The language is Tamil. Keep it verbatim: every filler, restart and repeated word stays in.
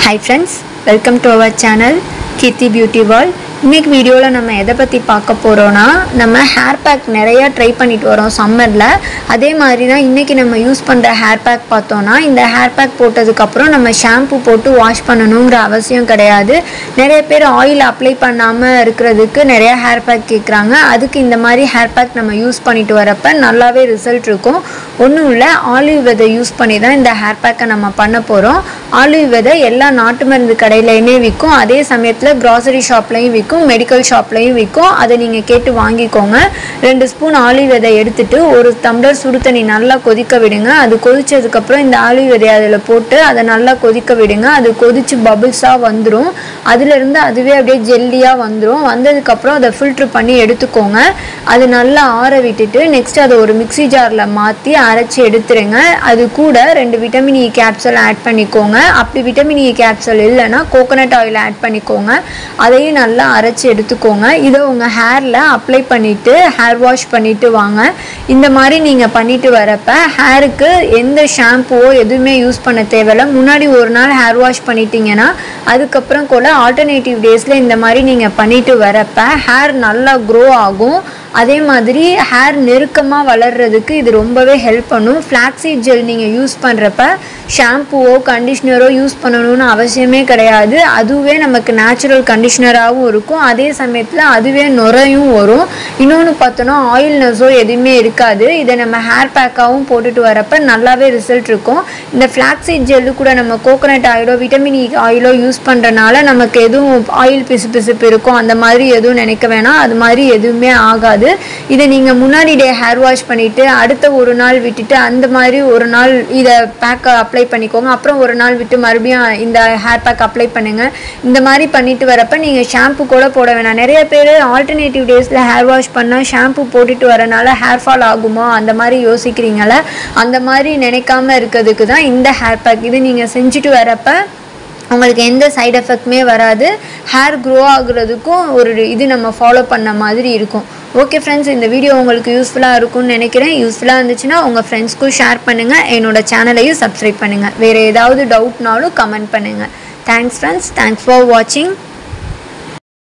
Hi friends, welcome to our channel Keerthi Beauty World. இன்னைக்கு வீடியோல நம்ம எதை பத்தி பார்க்க போறோம்னா நம்ம ஹேர் பேக் நிறைய ட்ரை பண்ணிட்டு வரோம் சம்மர்ல. அதே மாதிரி தான் இன்னைக்கு நம்ம யூஸ் பண்ற ஹேர் பேக் பார்த்தோம்னா இந்த ஹேர் பேக் போட்டதுக்கு அப்புறம் நம்ம ஷாம்பு போட்டு வாஷ் பண்ணணும்ங்கற அவசியம் கிடையாது. நிறைய பேர் ஆயில் அப்ளை பண்ணாம இருக்குிறதுக்கு நிறைய ஹேர் பேக் கேக்குறாங்க. அதுக்கு இந்த மாதிரி ஹேர் பேக் நம்ம யூஸ் பண்ணிட்டு வரப்ப நல்லாவே ரிசல்ட் இருக்கும். ஒண்ணும் இல்ல, ஆலிவ் விதை யூஸ் பண்ணி தான் இந்த ஹேர் பேக்கை நம்ம பண்ண போறோம். ஆலிவ் விதை எல்லா நாட்டு மருந்து கடையிலயுமே விக்கும். அதே சமயத்துல grocery shopலயும் விக்கும், மெடிக்கல் ஷாப்லயும் விக்கும். அதை நீங்க கேட்டு வாங்கிக்கோங்க. ரெண்டு ஸ்பூன் ஆலிவ் விதை எடுத்துட்டு ஒரு டம்ளர் சுடு தண்ணி நல்லா கொதிக்க விடுங்க. அது கொதிச்சதுக்கு அப்புறம் இந்த ஆலிவ் விதை அதில் போட்டு அதை நல்லா கொதிக்க விடுங்க. அது கொதிச்சு பபிள்ஸா வந்துடும். அதுல இருந்து அதுவே அப்படியே ஜெல்லியா வந்துடும். வந்ததுக்கு அப்புறம் அதை ஃபில்டர் பண்ணி எடுத்துக்கோங்க. அது நல்லா ஆற விட்டுட்டு நெக்ஸ்ட் அதை ஒரு மிக்ஸி ஜார்ல மாத்தி அரைச்சி எடுத்துருங்க. அது கூட ரெண்டு விட்டமின் இ கேப்சூல் ஆட் பண்ணிக்கோங்க. அப்படி விட்டமின் இ கேப்சூல் இல்லைன்னா கோகோனட் ஆயில் ஆட் பண்ணிக்கோங்க. அதையும் நல்லா அரைச்சி எடுத்துக்கோங்க. இதை உங்க ஹேர்ல அப்ளை பண்ணிட்டு ஹேர் வாஷ் பண்ணிட்டு வாங்க. இந்த மாதிரி நீங்க பண்ணிட்டு வரப்ப ஹேருக்கு எந்த ஷாம்புவோ எதுவுமே யூஸ் பண்ண தேவையில்ல. முன்னாடி ஒரு நாள் ஹேர் வாஷ் பண்ணிட்டீங்கன்னா அதுக்கப்புறம் கூட ஆல்டர்னேட்டிவ் டேஸ்ல இந்த மாதிரி நீங்க பண்ணிட்டு வரப்ப ஹேர் நல்லா க்ரோ ஆகும். அதே மாதிரி ஹேர் நெருக்கமாக வளர்றதுக்கு இது ரொம்பவே ஹெல்ப் பண்ணும். ஃப்ளாக்ஸீட் ஜெல் நீங்கள் யூஸ் பண்ணுறப்ப ஷாம்புவோ கண்டிஷ்னரோ யூஸ் பண்ணணும்னு அவசியமே கிடையாது. அதுவே நமக்கு நேச்சுரல் கண்டிஷ்னராகவும் இருக்கும். அதே சமயத்தில் அதுவே நுரையும் வரும். இன்னொன்று பார்த்தோன்னா ஆயில்னஸோ எதுவுமே இருக்காது. இதை நம்ம ஹேர் பேக்காகவும் போட்டுட்டு வரப்ப நல்லாவே ரிசல்ட் இருக்கும். இந்த ஃப்ளாக்ஸீட் ஜெல்லு கூட நம்ம கோகோனட் ஆயிலோ விட்டமின் இ ஆயிலோ யூஸ் பண்ணுறனால நமக்கு எதுவும் ஆயில் பிசு பிசுப்பு இருக்கும் அந்த மாதிரி எதுவும் நினைக்க வேணாம். அது மாதிரி எதுவுமே ஆகாது. இதை நீங்க முன்னாடி டே ஹேர் வாஷ் பண்ணிட்டு அடுத்த ஒரு நாள் விட்டுட்டு அந்த மாதிரி ஒரு நாள் இதை பேக் அப்ளை பண்ணிக்கோங்க. அப்புறம் ஒரு நாள் விட்டு மறுபடியும் இந்த ஹேர் பேக் அப்ளை பண்ணுங்க. இந்த மாதிரி பண்ணிட்டு வரப்ப நீங்க ஷாம்பு கூட போட வேணாம். நிறைய பேர் ஆல்டர்னேட்டிவ் டேஸ்ல ஹேர் வாஷ் பண்ணா ஷாம்பு போட்டுட்டு வரனால ஹேர் ஃபால் ஆகுமா அந்த மாதிரி யோசிக்கிறீங்கள. அந்த மாதிரி நினைக்காம இருக்கிறதுக்கு தான் இந்த ஹேர் பேக். இது நீங்க செஞ்சுட்டு வரப்ப உங்களுக்கு எந்த சைடு எஃபெக்ட்டுமே வராது. ஹேர் க்ரோ ஆகுறதுக்கும் ஒரு இது நம்ம ஃபாலோ பண்ண மாதிரி இருக்கும். ஓகே ஃப்ரெண்ட்ஸ், இந்த வீடியோ உங்களுக்கு யூஸ்ஃபுல்லாக இருக்கும்னு நினைக்கிறேன். யூஸ்ஃபுல்லாக இருந்துச்சுன்னா உங்கள் ஃப்ரெண்ட்ஸ்க்கும் ஷேர் பண்ணுங்கள். என்னோட சேனலையும் சப்ஸ்கிரைப் பண்ணுங்கள். வேறு ஏதாவது டவுட்னாலும் கமெண்ட் பண்ணுங்கள். தேங்க்ஸ் ஃப்ரெண்ட்ஸ், தேங்க்ஸ் ஃபார் வாட்சிங்.